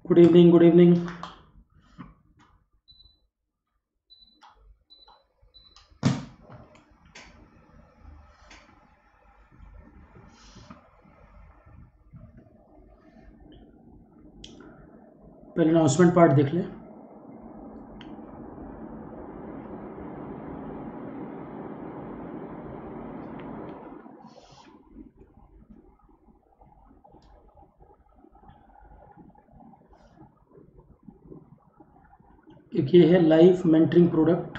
Good evening, good evening. पहले announcement part देख लें। एक ये है live mentoring product,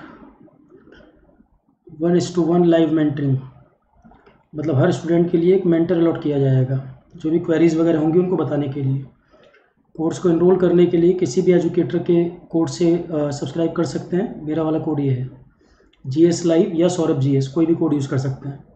1:1 live mentoring. मतलब हर स्टूडेंट के लिए एक मेंटर अलॉट किया जाएगा, जो भी क्वेरीज वगैरह होंगी उनको बताने के लिए। कोर्स को एनरोल करने के लिए किसी भी एजुकेटर के कोड से सब्सक्राइब कर सकते हैं। मेरा वाला कोड ये है, GS लाइव या सौरभ GS, कोई भी कोड यूज़ कर सकते हैं।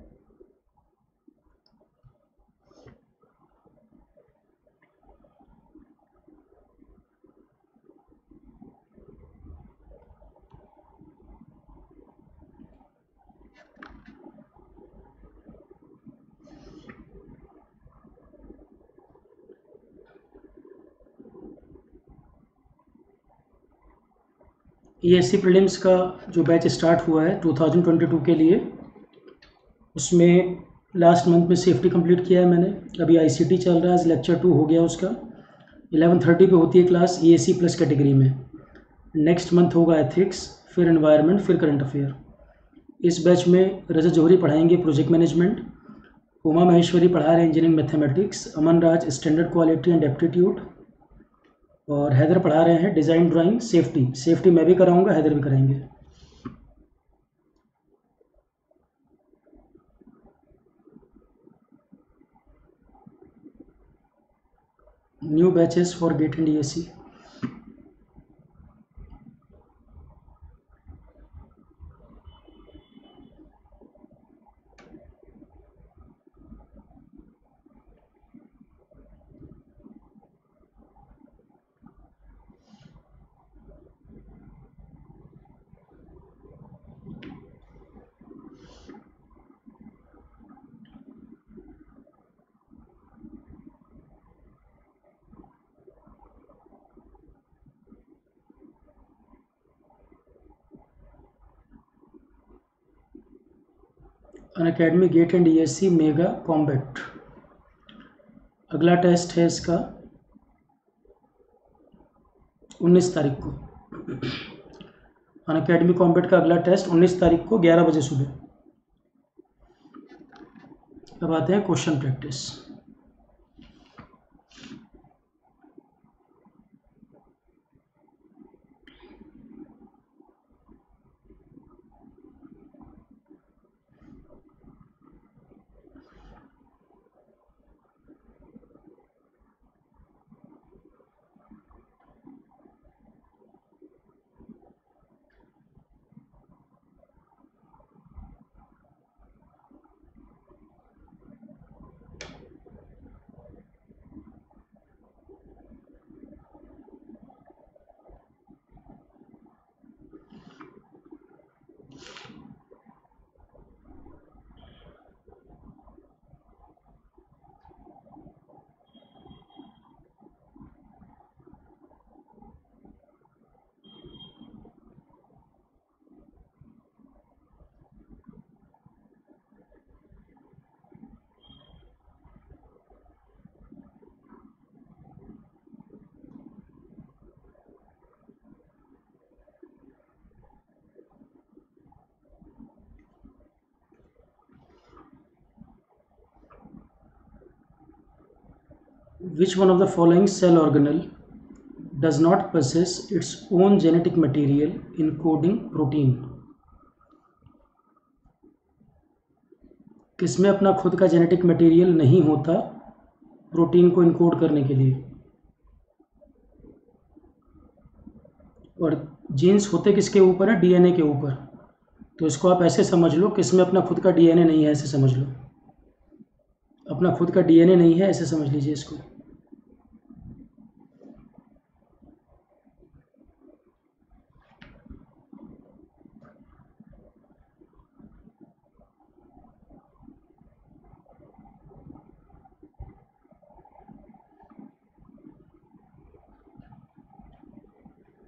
ESC प्रीलिम्स का जो बैच स्टार्ट हुआ है 2022 के लिए, उसमें लास्ट मंथ में सेफ्टी कंप्लीट किया है मैंने। अभी ICT चल रहा है, आज लेक्चर 2 हो गया उसका। 11:30 पे होती है क्लास EAC प्लस कैटेगरी में। नेक्स्ट मंथ होगा एथिक्स, फिर एनवायरनमेंट, फिर करंट अफेयर। इस बैच में रजत जौहरी पढ़ाएंगे प्रोजेक्ट मैनेजमेंट, उमा महेश्वरी पढ़ा रहे हैं engineering mathematics, Aman Raj standard quality and aptitude, और हैदर पढ़ा रहे हैं डिज़ाइन ड्राइंग सेफ्टी। सेफ्टी मैं भी कराऊंगा, हैदर भी कराएंगे। New batches for GATE and EAC। Unacademy GATE and EAC mega combat. अगला टेस्ट है इसका 19 तारीख को। अनअकैडमी कॉम्बैट का अगला टेस्ट 19 तारीख को 11 बजे सुबह। अब आते हैं question practice. Which one of the following cell organelle does not possess its own genetic material encoding protein? किसमें अपना खुद का जेनेटिक मटेरियल नहीं होता प्रोटीन को इनकोड करने के लिए? और जीन्स होते किसके ऊपर है? DNA के ऊपर। तो इसको आप ऐसे समझ लो, किसमें अपना खुद का DNA नहीं है, ऐसे समझ लो। अपना खुद का DNA नहीं है, ऐसे समझ लीजिए इसको।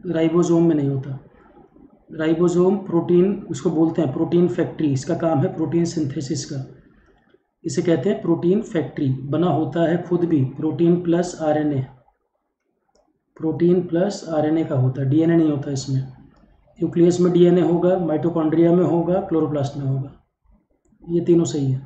राइबोसोम में नहीं होता। राइबोसोम प्रोटीन, उसको बोलते हैं प्रोटीन फैक्ट्री, इसका काम है प्रोटीन सिंथेसिस का, इसे कहते हैं प्रोटीन फैक्ट्री। बना होता है खुद भी protein plus RNA, protein plus RNA का होता है, डीएनए नहीं होता इसमें। न्यूक्लियस में डीएनए होगा, माइटोकॉन्ड्रिया में होगा, क्लोरोप्लास्ट में होगा, ये तीनों सही है।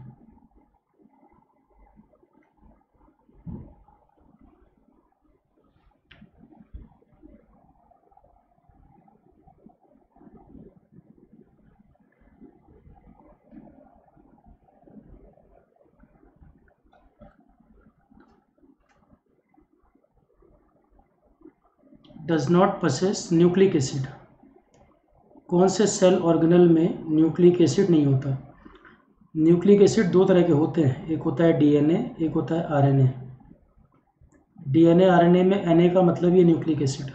Does not possess nucleic acid, कौन से सेल ऑर्गेनल में न्यूक्लिक एसिड नहीं होता? न्यूक्लिक एसिड दो तरह के होते हैं, एक होता है डीएनए, एक होता है आरएनए। डीएनए आरएनए में एनए का मतलब ये न्यूक्लिक एसिड,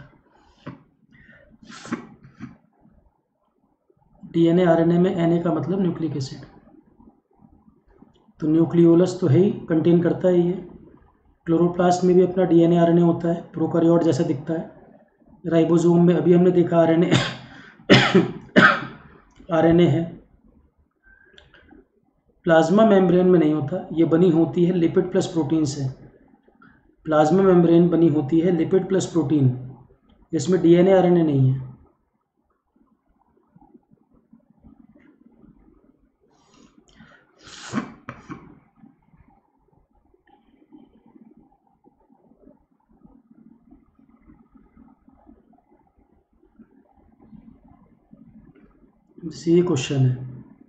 डीएनए आरएनए में एनए का मतलब न्यूक्लिक एसिड। तो न्यूक्लियोलस तो है ही, कंटेन करता है ये। क्लोरोप्लास्ट में भी अपना डीएनए आरएनए होता है, प्रोकैरियोट जैसा दिखता है। राइबोसोम में अभी हमने देखा आरएनए आरएनए है। प्लाज्मा मेम्ब्रेन में नहीं होता, ये बनी होती है लिपिड प्लस प्रोटीन से। प्लाज्मा मेम्ब्रेन बनी होती है लिपिड प्लस प्रोटीन, इसमें डीएनए आरएनए नहीं है। ये क्वेश्चन है,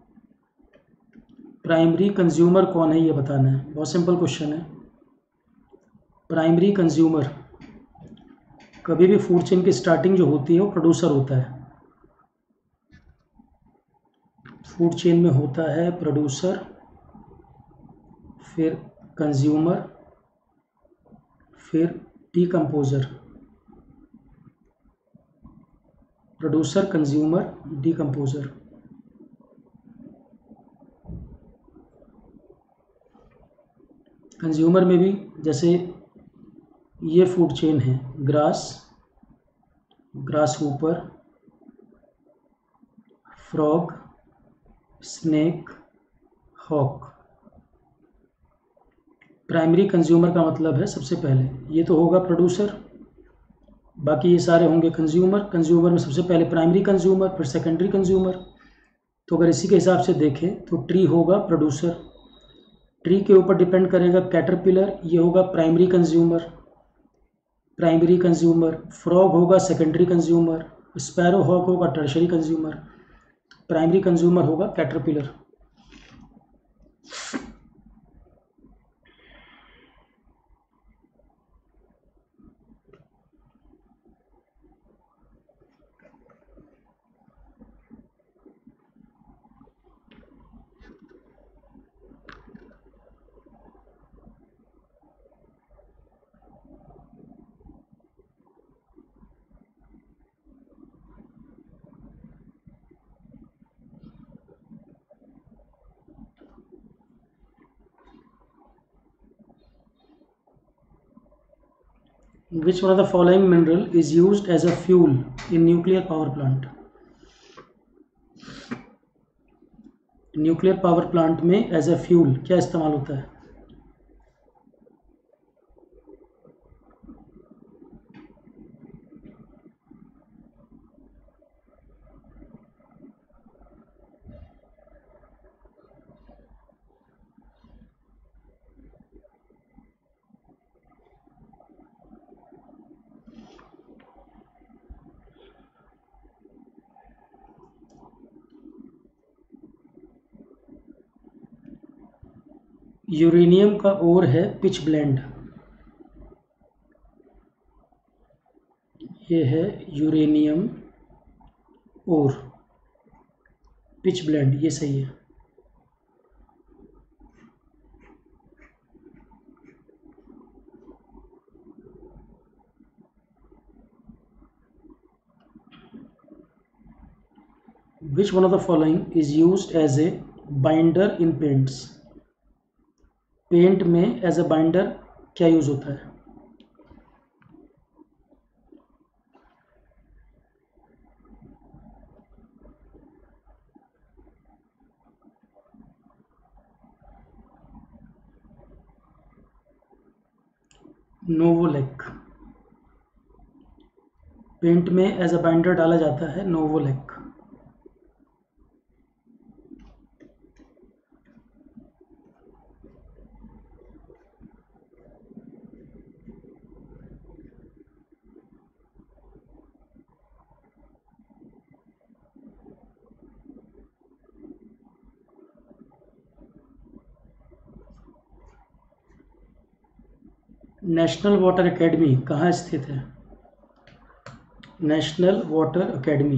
प्राइमरी कंज्यूमर कौन है ये बताना है, बहुत सिंपल क्वेश्चन है। प्राइमरी कंज्यूमर, कभी भी फूड चेन की स्टार्टिंग जो होती है वो प्रोड्यूसर होता है। फूड चेन में होता है प्रोड्यूसर, फिर कंज्यूमर, फिर decomposer. Producer, consumer, decomposer. Consumer में भी जैसे ये फूड चेन है, grass, grasshopper, frog, snake, hawk. Primary consumer का मतलब है सबसे पहले ये तो होगा प्रोड्यूसर, बाकी ये सारे होंगे कंज्यूमर। कंज्यूमर में सबसे पहले प्राइमरी कंज्यूमर, फिर सेकेंडरी कंज्यूमर। तो अगर इसी के हिसाब से देखें तो ट्री होगा प्रोड्यूसर, ट्री के ऊपर डिपेंड करेगा कैटरपिलर, ये होगा primary consumer, primary consumer. Frog होगा सेकेंडरी कंज्यूमर, स्पैरो हॉक होगा टर्शरी कंज्यूमर, प्राइमरी कंज्यूमर होगा caterpillar. Which one of the following mineral is used as a fuel in nuclear power plant? Nuclear power plant में as a fuel क्या इस्तेमाल होता है? Uranium का ओर है pitch blend, ये है यूरेनियम ओर, पिच ब्लेंड, ये सही है। Which one of the following is used as a binder in paints? Paint में एज अ बाइंडर क्या यूज होता है? नोवोलेक, पेंट में एज अ बाइंडर डाला जाता है नोवोलेक। नेशनल वाटर एकेडमी कहाँ स्थित है? National water academy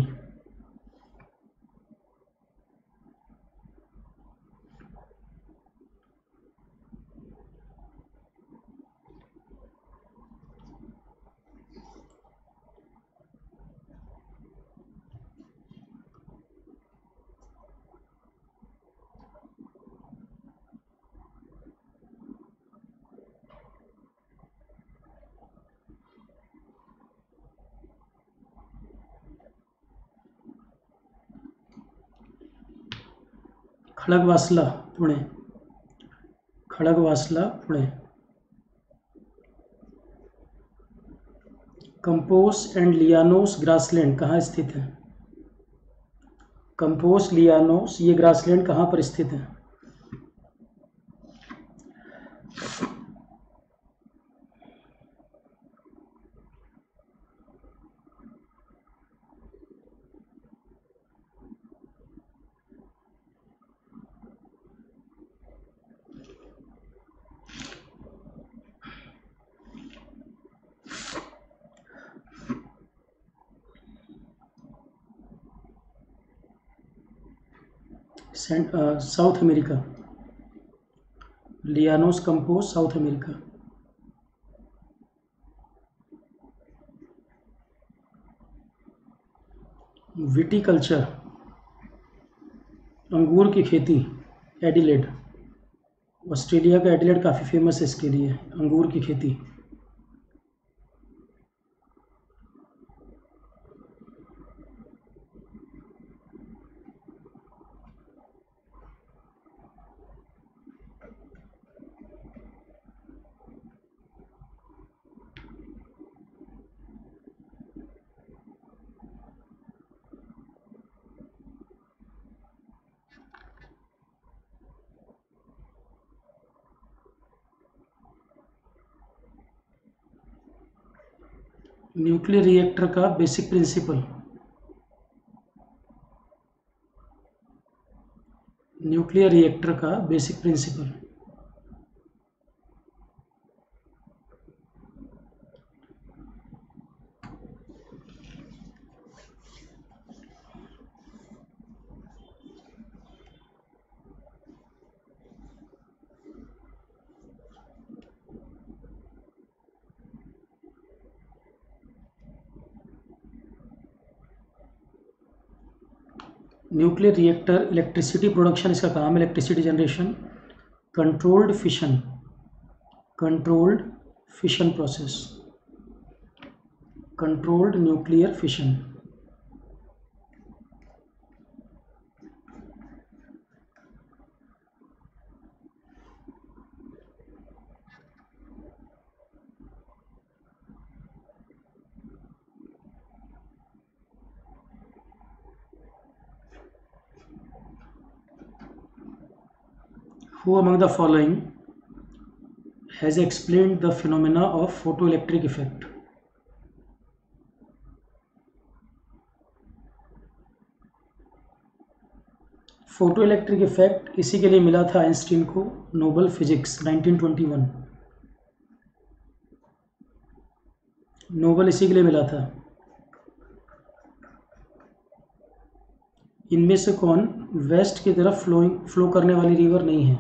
Khadakwasla Pune, Khadakwasla Pune. Campos and Llanos grassland कहाँ स्थित है? कंपोस लियानोस ये ग्रासलैंड कहाँ पर स्थित है? South America, Llanos Campos South America. Viticulture अंगूर की खेती, एडिलेड, ऑस्ट्रेलिया का एडिलेड काफ़ी फेमस है इसके लिए, अंगूर की खेती। न्यूक्लियर रिएक्टर का बेसिक प्रिंसिपल, न्यूक्लियर रिएक्टर का basic principle. Nuclear reactor electricity production इसका काम है, electricity generation. Controlled fission, controlled fission process, controlled nuclear fission. Who among the following has explained the phenomena of photoelectric effect? Photoelectric effect इसी के लिए मिला था Einstein को नोबेल फिजिक्स 1921। नोबेल इसी के लिए मिला था। इनमें से कौन वेस्ट की तरफ फ्लो करने वाली रिवर नहीं है?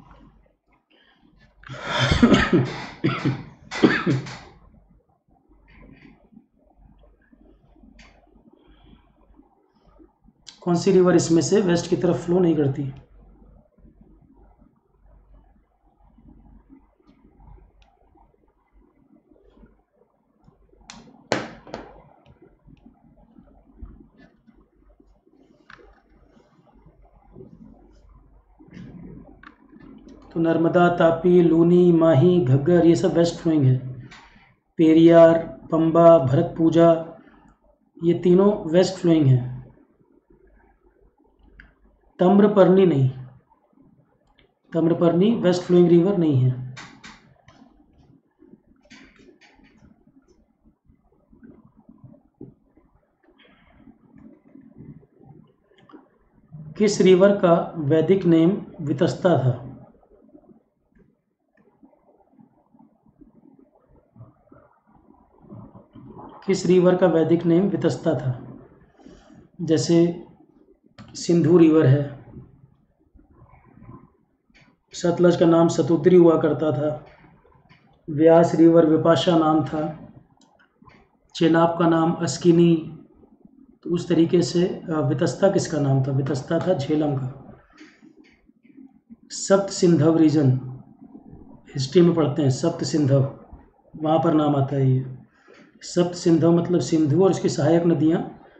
कौन सी रिवर इसमें से वेस्ट की तरफ फ्लो नहीं करती? तो नर्मदा, तापी, लूनी, माही, घग्गर ये सब वेस्ट फ्लोइंग है। पेरियार, पंबा, भरतपूजा, ये तीनों वेस्ट फ्लोइंग हैं। ताम्रपर्णी नहीं, ताम्रपर्णी वेस्ट फ्लोइंग रिवर नहीं है। किस रिवर का वैदिक नेम वितस्ता था? किस रिवर का वैदिक नेम वितस्ता था? जैसे सिंधु रिवर है, सतलज का नाम सतुद्री हुआ करता था, व्यास रिवर विपाशा नाम था, चेनाब का नाम अस्किनी। तो उस तरीके से वितस्ता किसका नाम था? वितस्ता था झेलम का। सप्त सिंधव रीजन हिस्ट्री में पढ़ते हैं, सप्त सिंधव, वहाँ पर नाम आता है ये। सप्त सिंधव मतलब सिंधु और उसकी सहायक नदियाँ।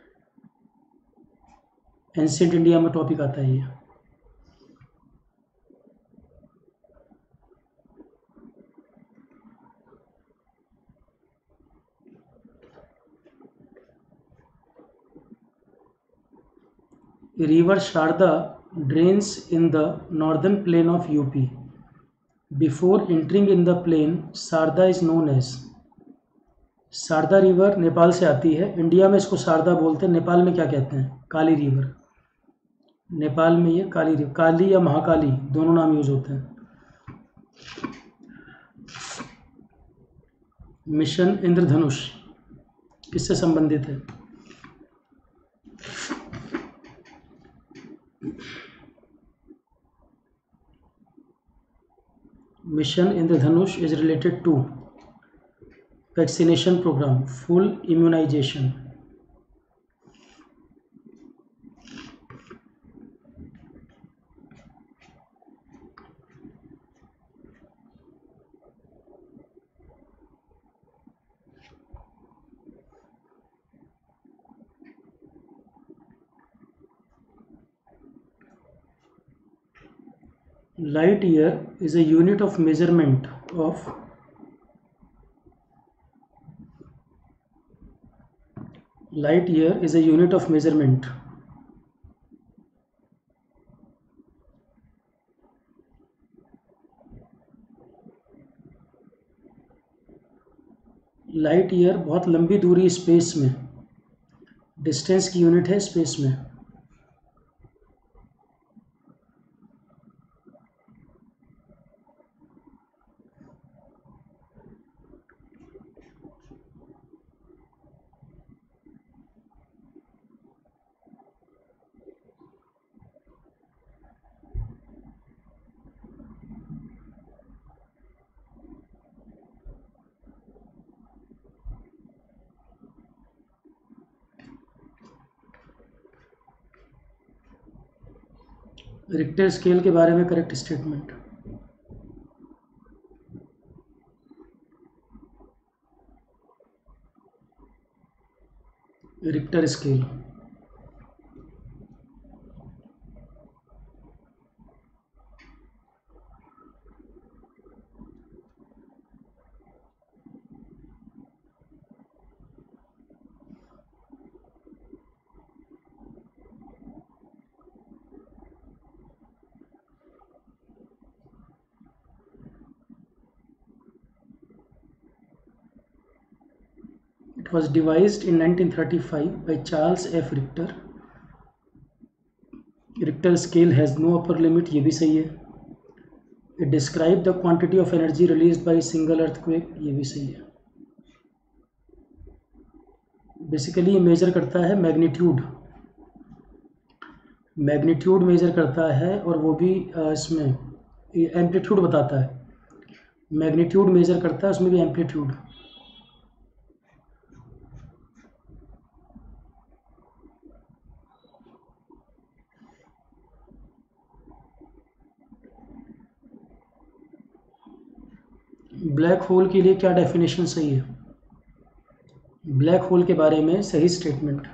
एंशिएंट इंडिया में टॉपिक आता है ये। River Sharda drains in the northern plain of UP. Before entering in the plain, Sharda is known as। Sharda river Nepal से आती है, इंडिया में इसको शारदा बोलते हैं, नेपाल में क्या कहते हैं? काली रिवर। नेपाल में ये काली रिवर, काली या महाकाली दोनों नाम यूज होते हैं। मिशन इंद्रधनुष किससे संबंधित है? Mission Indradhanush is related to vaccination program, full immunization। Light year is a unit of measurement of light year is a unit of measurement light year बहुत लंबी दूरी स्पेस में, डिस्टेंस की यूनिट है स्पेस में। रिक्टर स्केल के बारे में correct statement. Richter scale It was devised in 1935 by Charles F. Richter. Richter scale has no upper limit, ये भी सही है। It describes the quantity of energy released by a single earthquake, ये भी सही है। बेसिकली ये मेजर करता है मैग्नीट्यूड, मैग्नीट्यूड मेजर करता है, और वो भी इसमें एम्पलीट्यूड बताता है। मैग्नीट्यूड मेजर करता है, उसमें भी एम्पलीट्यूड। ब्लैक होल के लिए क्या डेफिनेशन सही है? ब्लैक होल के बारे में सही statement.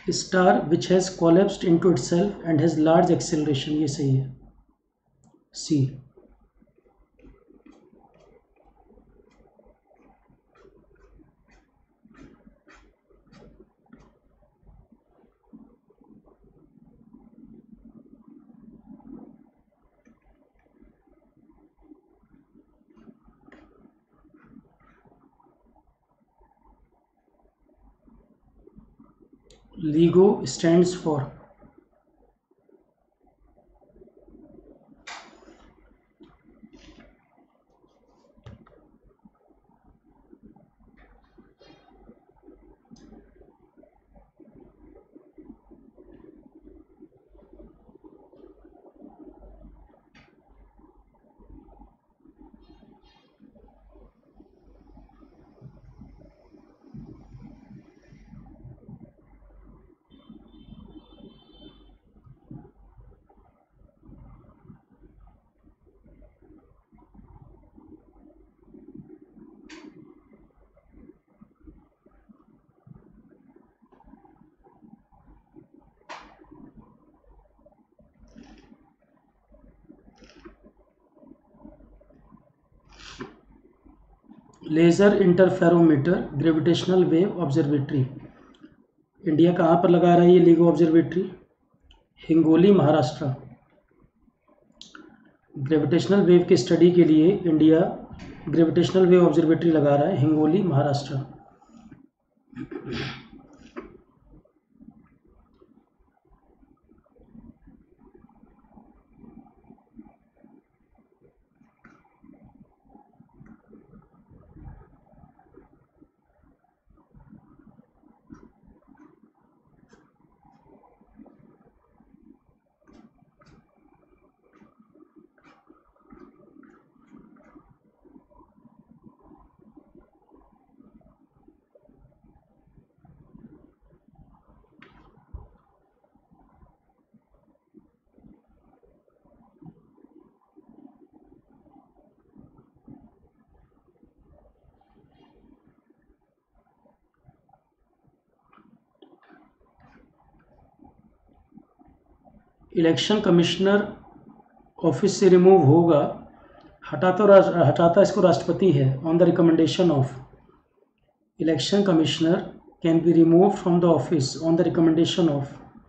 Star which has collapsed into itself and has large acceleration, ये सही है, C. LIGO stands for laser interferometer gravitational wave observatory. India कहाँ पर लगा रहा है ये LIGO observatory? Hingoli, Maharashtra. Gravitational wave की स्टडी के लिए इंडिया ग्रेविटेशनल वेव ऑब्जर्वेटरी लगा रहा है Hingoli, Maharashtra. Election commissioner office से रिमूव होगा, हटाता इसको राष्ट्रपति है on the recommendation of. Election commissioner can be remove from the office on the recommendation of.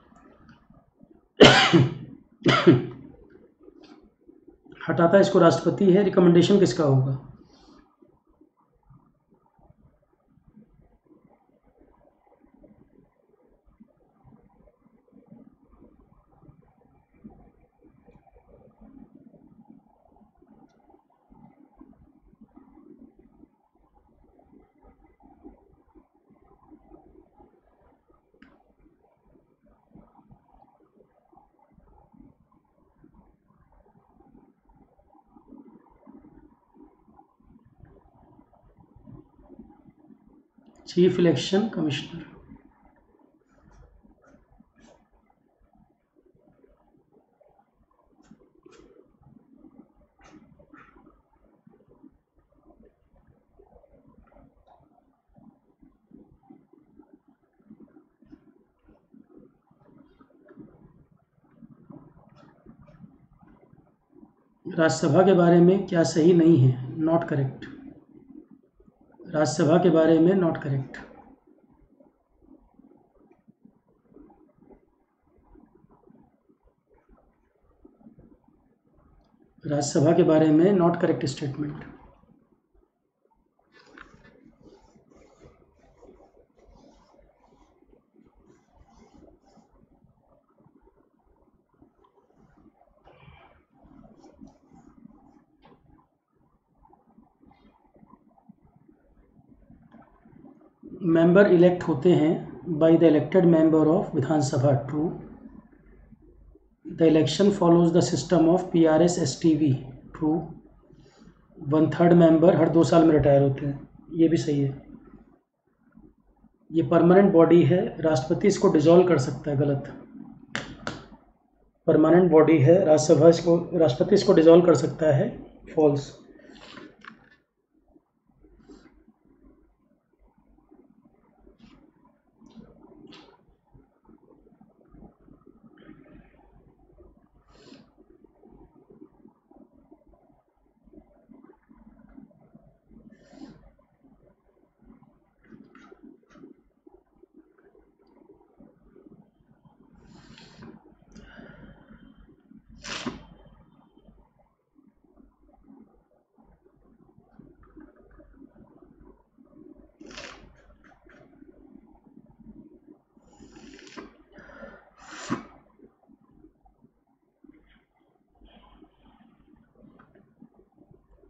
हटाता इसको राष्ट्रपति है, रिकमेंडेशन किसका होगा? Chief election commissioner. राज्यसभा के बारे में क्या सही नहीं है? Not correct. राज्यसभा के बारे में नॉट करेक्ट। राज्यसभा के बारे में not correct statement. Member elect होते हैं by the elected member of Vidhan Sabha, true. The election follows the system of PRS STV, true. 1/3 member हर 2 साल में रिटायर होते हैं, ये भी सही है। ये परमानेंट बॉडी है, राष्ट्रपति इसको डिसॉल्व कर सकता है, गलत। परमानेंट बॉडी है, राज्यसभा इसको, राष्ट्रपति इसको डिसॉल्व कर सकता है, फॉल्स।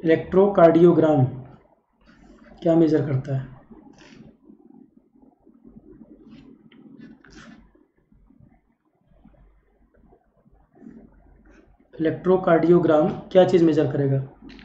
इलेक्ट्रोकार्डियोग्राम क्या मेजर करता है? इलेक्ट्रोकार्डियोग्राम क्या चीज़ मेजर करेगा?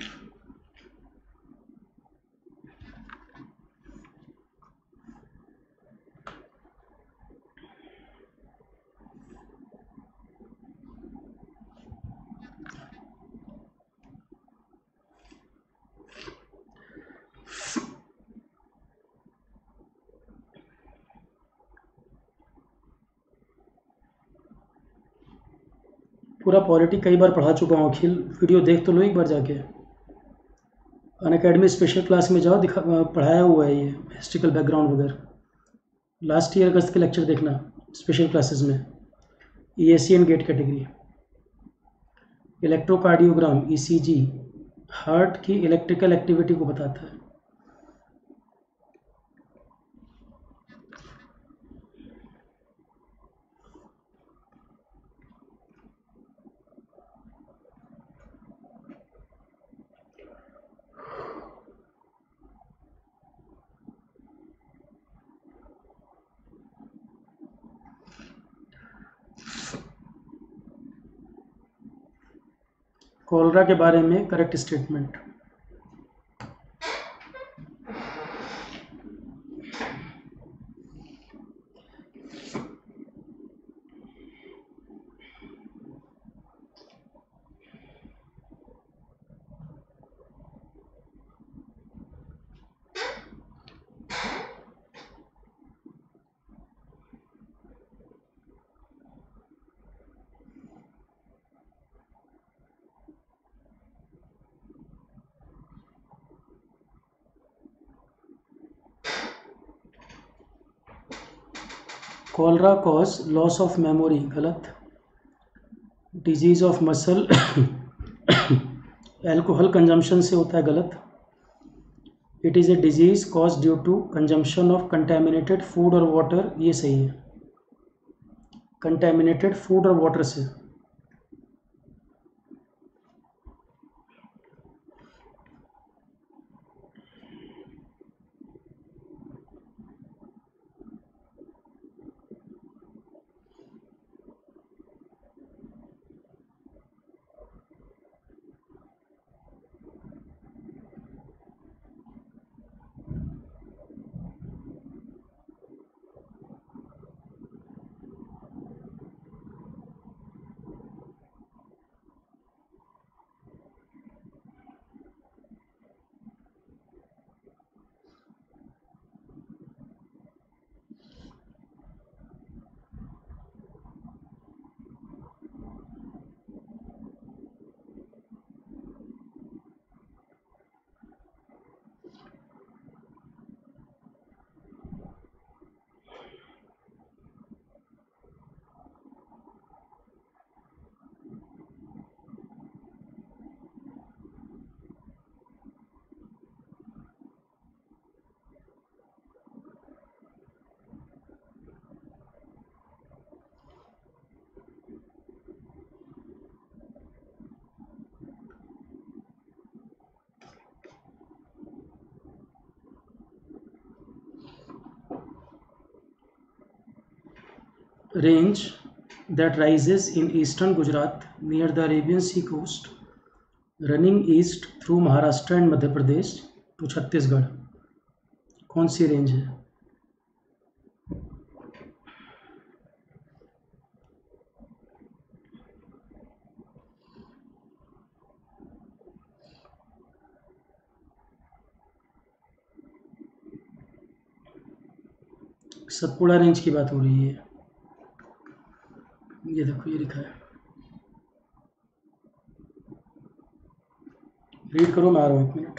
पूरा पॉलिटी कई बार पढ़ा चुका हूँ अखिल, वीडियो देख तो लो एक बार जाके। अनअकैडमी स्पेशल क्लास में जाओ, दिखा पढ़ाया हुआ है ये हिस्ट्रिकल बैकग्राउंड वगैरह। लास्ट ईयर अगस्त के लेक्चर देखना स्पेशल क्लासेस में, Asian GATE category. Electrocardiogram ECG heart की इलेक्ट्रिकल एक्टिविटी को बताता है। कोलरा के बारे में correct statement. Cholera cause loss of memory गलत। Disease of muscle alcohol consumption से होता है गलत। It is a disease cause due to consumption of contaminated food और वाटर, ये सही है। कंटेमिनेटेड फूड और वाटर से। Range that rises in eastern Gujarat near the Arabian Sea coast, running east through Maharashtra and Madhya Pradesh to Chhattisgarh, कौन सी range है? Satpura range की बात हो रही है। ये देखो ये लिखा है, रीड करो, मैं आ रहा हूँ 1 minute.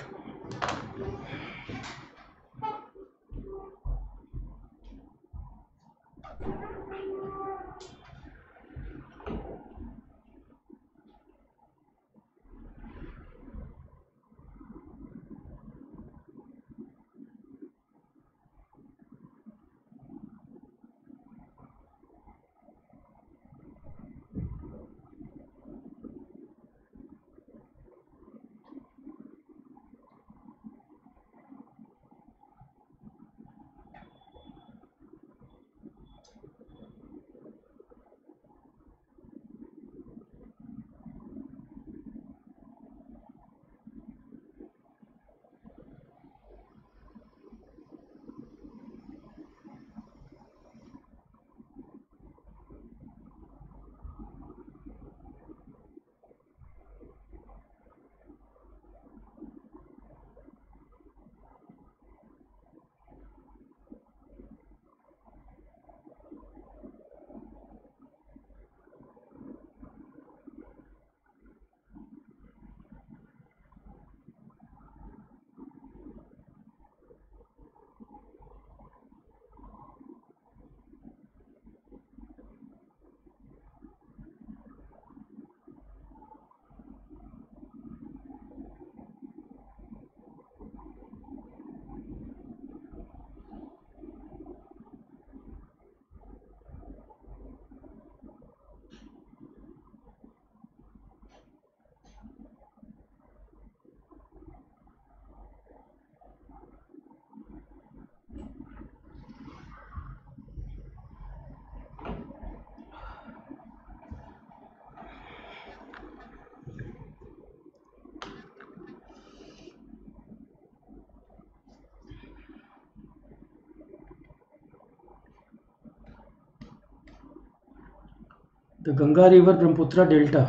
The Ganga river Brahmaputra delta,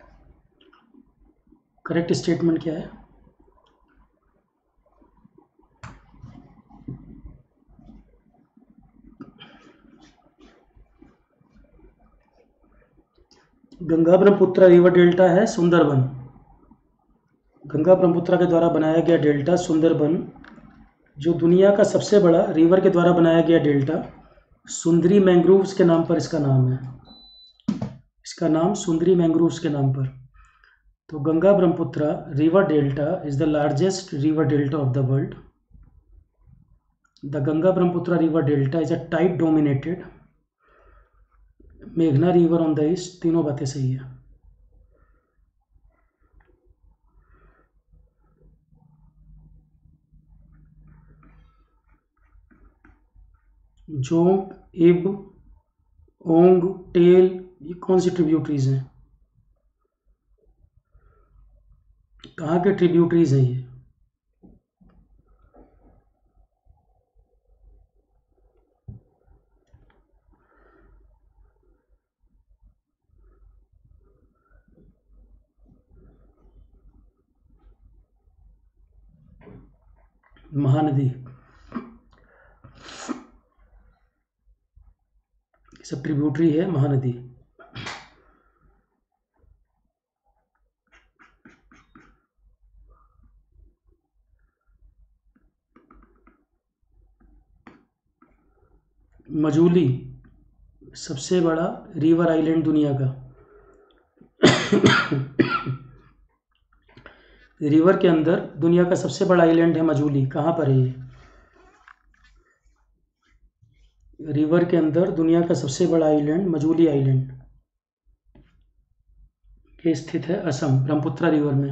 correct statement क्या है? गंगा ब्रह्मपुत्र रिवर डेल्टा है सुंदरबन। गंगा ब्रह्मपुत्र के द्वारा बनाया गया डेल्टा सुंदरबन, जो दुनिया का सबसे बड़ा रिवर के द्वारा बनाया गया डेल्टा, सुंदरी मैंग्रोव्स के नाम पर इसका नाम है। इसका नाम सुंदरी मैंग्रोव्स के नाम पर। तो Ganga Brahmaputra river delta is the largest river delta of the world. The Ganga Brahmaputra river delta is a tide dominated, मेघना रिवर ऑन द ईस्ट, तीनों बातें सही है। जोंक, इब, ओंग, टेल, ये कौन सी ट्रिब्यूटरीज हैं? कहाँ के ट्रिब्यूटरीज हैं ये? महानदी, सब ट्रिब्यूटरी है महानदी। मजूली सबसे बड़ा रिवर आइलैंड दुनिया का। रिवर के अंदर दुनिया का सबसे बड़ा आइलैंड है मजूली। कहाँ पर है ये? रिवर के अंदर दुनिया का सबसे बड़ा आइलैंड मजूली आइलैंड, ये स्थित है असम, ब्रह्मपुत्र रिवर में।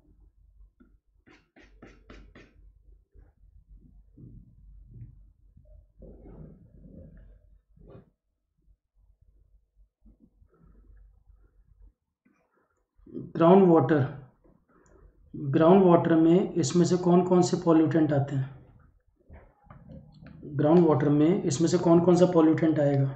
ग्राउंड वाटर, ग्राउंड वाटर में इसमें से कौन कौन से पॉल्यूटेंट आते हैं? ग्राउंड वाटर में इसमें से कौन कौन सा पॉल्यूटेंट आएगा?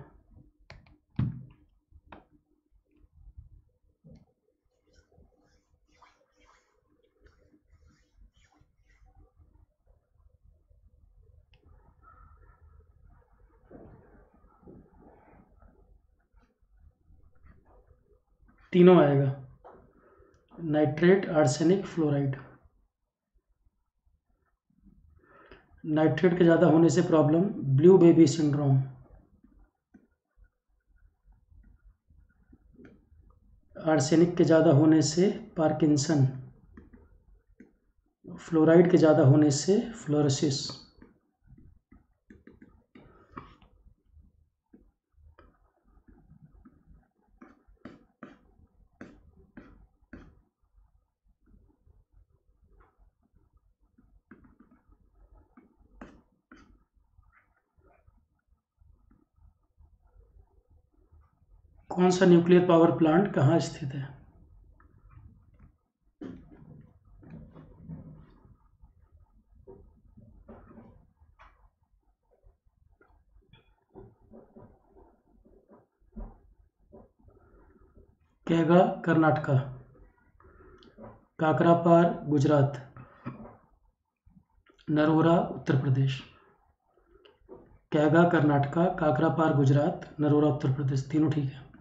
तीनों आएगा, नाइट्रेट, आर्सेनिक, फ्लोराइड। नाइट्रेट के ज़्यादा होने से problem blue baby syndrome, arsenic के ज़्यादा होने से पार्किंसन, फ्लोराइड के ज़्यादा होने से फ्लोरोसिस। कौन सा न्यूक्लियर पावर प्लांट कहाँ स्थित है? कैगा, कर्नाटका, काकरापार, गुजरात, नरोरा, उत्तर प्रदेश। कैगा कर्नाटका, काकरापार गुजरात, नरोरा उत्तर प्रदेश, तीनों ठीक है।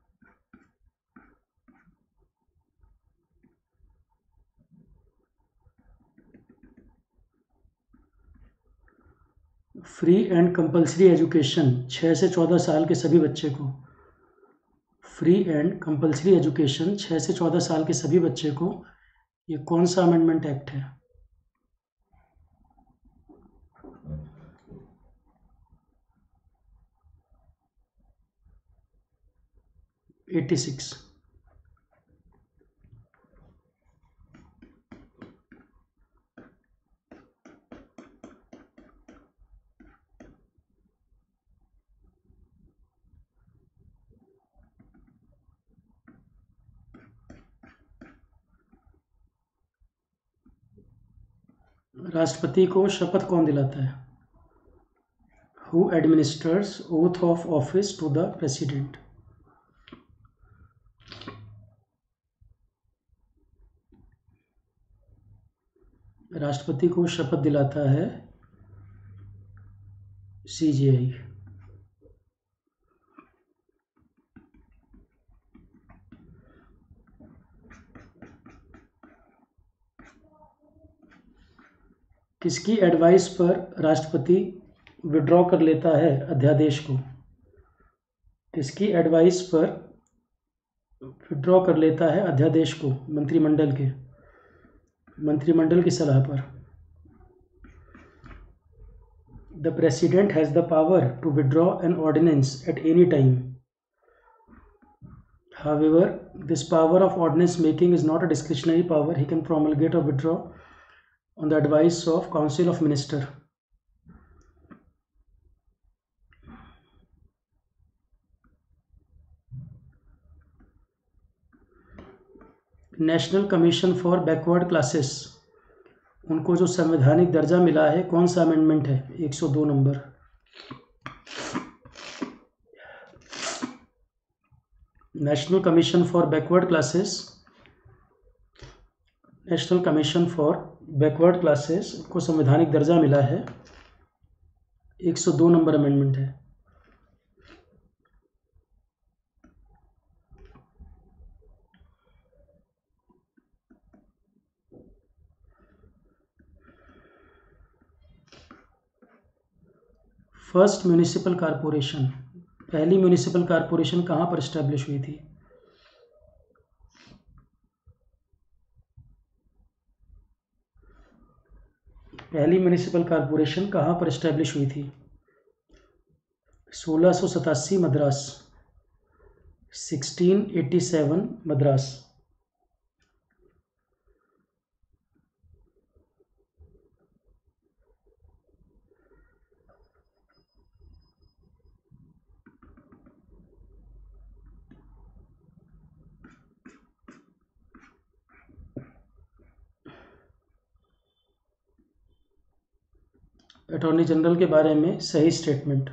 फ्री एंड कंपलसरी एजुकेशन 6 से 14 साल के सभी बच्चे को, फ्री एंड कंपलसरी एजुकेशन 6 से 14 साल के सभी बच्चे को, ये कौन सा अमेंडमेंट एक्ट है? 86। राष्ट्रपति को शपथ कौन दिलाता है? Who administers oath of office to the president? राष्ट्रपति को शपथ दिलाता है CGI। किसकी एडवाइस पर राष्ट्रपति विड्रॉ कर लेता है अध्यादेश को? किसकी एडवाइस पर विड्रॉ कर लेता है अध्यादेश को? मंत्रिमंडल की सलाह पर। The president has the power to withdraw an ordinance at any time. However, this power of ordinance making is not a discretionary power. He can promulgate or withdraw on the advice of Council of Ministers. National commission for backward classes, उनको जो संवैधानिक दर्जा मिला है, कौन सा amendment है? 102 नंबर। National commission for backward classes को संवैधानिक दर्जा मिला है, 102 नंबर अमेंडमेंट है। फर्स्ट म्यूनिसिपल कॉरपोरेशन, पहली म्यूनिसिपल कॉरपोरेशन कहाँ पर इस्टेब्लिश हुई थी? पहली म्यूनिसिपल कॉरपोरेशन कहाँ पर इस्टेब्लिश हुई थी? 1687 मद्रास, 1687 मद्रास। अटॉर्नी जनरल के बारे में सही स्टेटमेंट।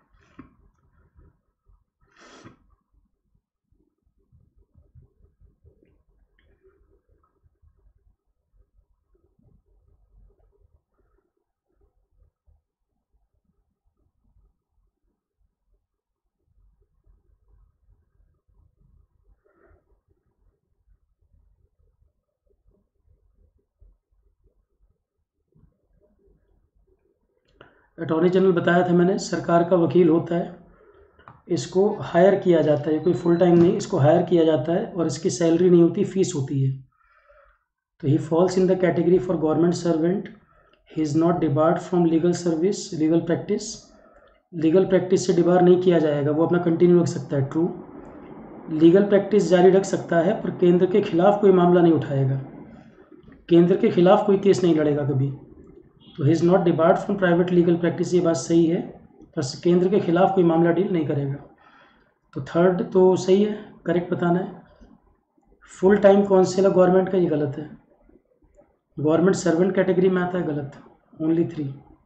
अटॉर्नी जनरल बताया था मैंने, सरकार का वकील होता है, इसको हायर किया जाता है, कोई फुल टाइम नहीं, इसको हायर किया जाता है और इसकी सैलरी नहीं होती, फीस होती है। तो he falls in the category for government servant. He is not debarred from legal service, legal practice से डिबार नहीं किया जाएगा, वो अपना कंटिन्यू रख सकता है। ट्रू, लीगल प्रैक्टिस जारी रख सकता है पर केंद्र के खिलाफ कोई मामला नहीं उठाएगा, केंद्र के खिलाफ कोई केस नहीं लड़ेगा कभी। तो he is not debarred from private legal practice, ये बात सही है, बस केंद्र के खिलाफ कोई मामला डील नहीं करेगा। तो थर्ड तो सही है, करेक्ट बताना है। फुल टाइम काउंसिल गवर्नमेंट का, ये गलत है, गवर्नमेंट सर्वेंट कैटेगरी में आता है, गलत। ओनली 3।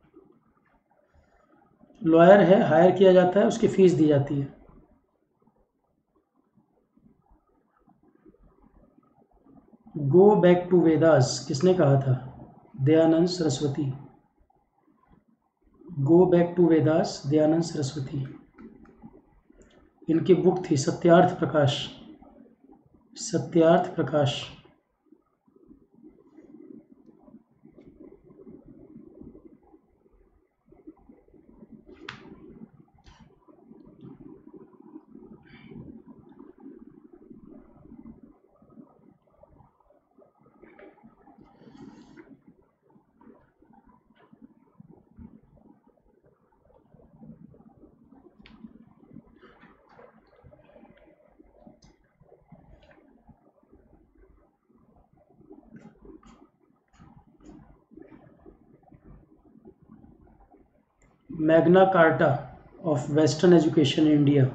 लॉयर है, हायर किया जाता है, उसकी फीस दी जाती है। गो बैक टू वेदास किसने कहा था? Dayanand Saraswati. Go back to Vedas, Dayanand Saraswati. इनकी बुक थी Satyarth Prakash. Satyarth Prakash. Magna Carta of western education in India.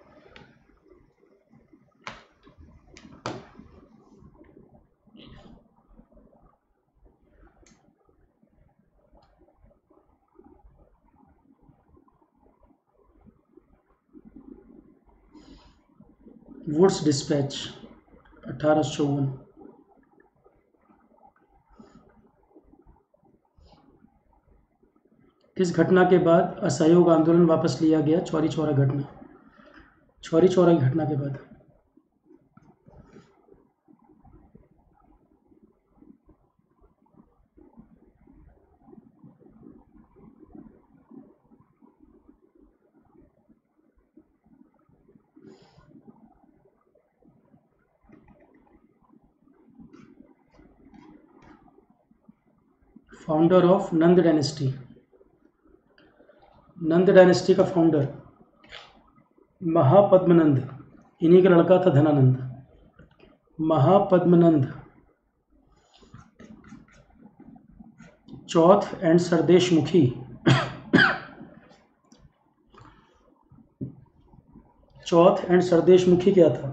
Wood's Despatch 1854। इस घटना के बाद असहयोग आंदोलन वापस लिया गया। चौरी चौरा घटना, चौरी चौरा की घटना के बाद। Founder of Nanda dynasty, Nanda dynasty का फाउंडर महापद्मनंद, इन्हीं का लड़का था Dhanananda. Mahapadmananda, chauth and sardeshmukhi, chauth and Sardesh मुखी क्या था?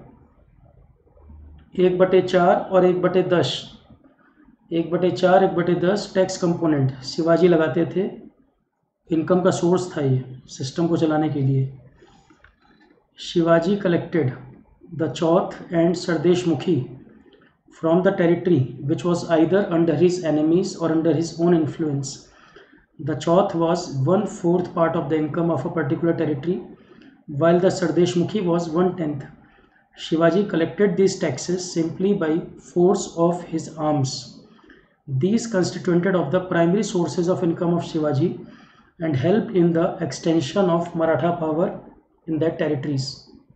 1/4 और 1/10, 1/4 1/10 टैक्स कंपोनेंट शिवाजी लगाते थे। इनकम का सोर्स था ये सिस्टम को चलाने के लिए। Shivaji collected the chauth and sardeshmukhi from the territory which was either under his enemies or under his own influence. The chauth was 1/4 part of the income of a particular territory, while the Sardeshmukhi was 1/10. Shivaji collected these taxes simply by force of his arms. These constituted of the primary sources of income of Shivaji and helped in the extension of Maratha power in their territories.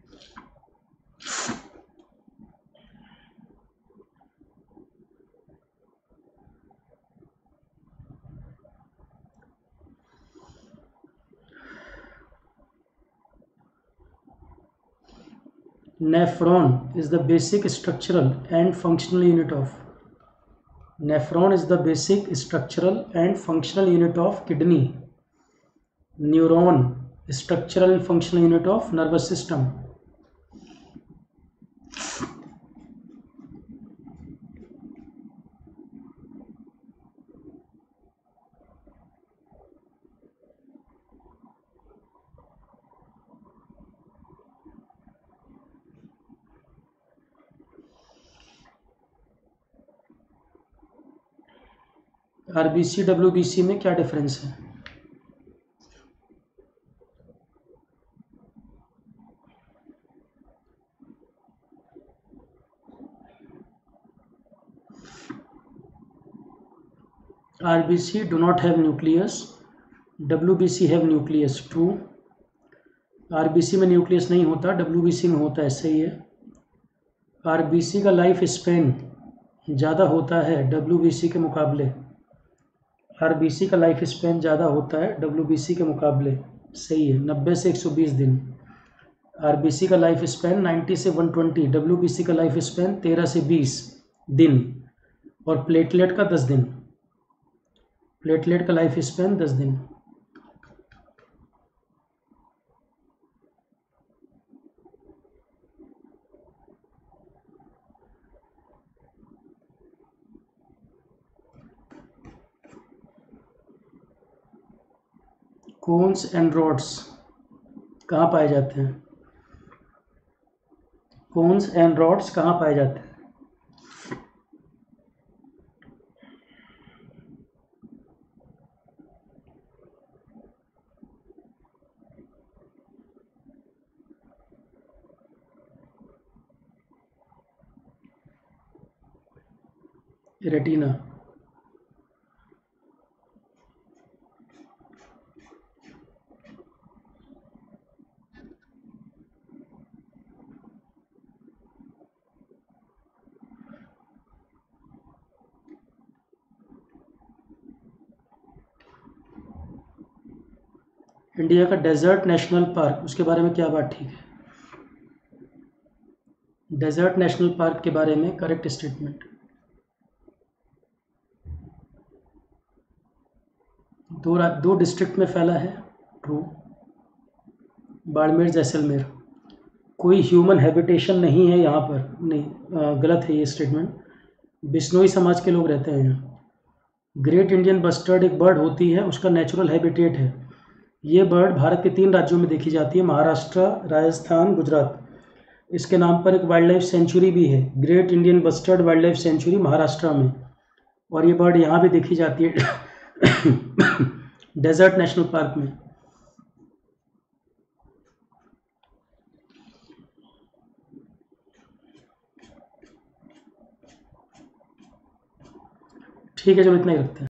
Nephron is the basic structural and functional unit of, nephron is the basic structural and functional unit of kidney. Neuron, structural and functional unit of nervous system. RBC WBC में क्या difference है? RBC do not have nucleus, WBC have nucleus. True. RBC में nucleus नहीं होता, WBC में होता है, सही है। RBC का लाइफ स्पेन ज़्यादा होता है WBC के मुकाबले। RBC का लाइफ स्पेन ज़्यादा होता है WBC के मुकाबले, सही है। 90 से 120 दिन। RBC का लाइफ स्पेन 90 से 120, WBC का लाइफ स्पेन 13 से 20 दिन। और प्लेटलेट का 10 दिन, प्लेटलेट का लाइफ स्पेन 10 दिन। कोन्स एंड रॉड्स कहाँ पाए जाते हैं? कोन्स एंड रॉड्स कहाँ पाए जाते हैं? रेटिना। इंडिया का डेजर्ट नेशनल पार्क, उसके बारे में क्या बात ठीक है? डेजर्ट नेशनल पार्क के बारे में करेक्ट स्टेटमेंट। दो डिस्ट्रिक्ट में फैला है। ट्रू। बाड़मेर जैसलमेर। कोई ह्यूमन हैबिटेशन नहीं है यहाँ पर, नहीं, गलत है ये स्टेटमेंट। बिश्नोई समाज के लोग रहते हैं यहाँ। ग्रेट इंडियन बस्टर्ड एक बर्ड होती है, उसका नेचुरल हैबिटेट है। ये बर्ड भारत के 3 राज्यों में देखी जाती है, महाराष्ट्र, राजस्थान, गुजरात। इसके नाम पर एक वाइल्ड लाइफ सेंचुरी भी है, great Indian bustard wildlife sanctuary Maharashtra में। और ये बर्ड यहाँ भी देखी जाती है डेजर्ट नेशनल पार्क में। ठीक है, चलो इतना ही रखते हैं।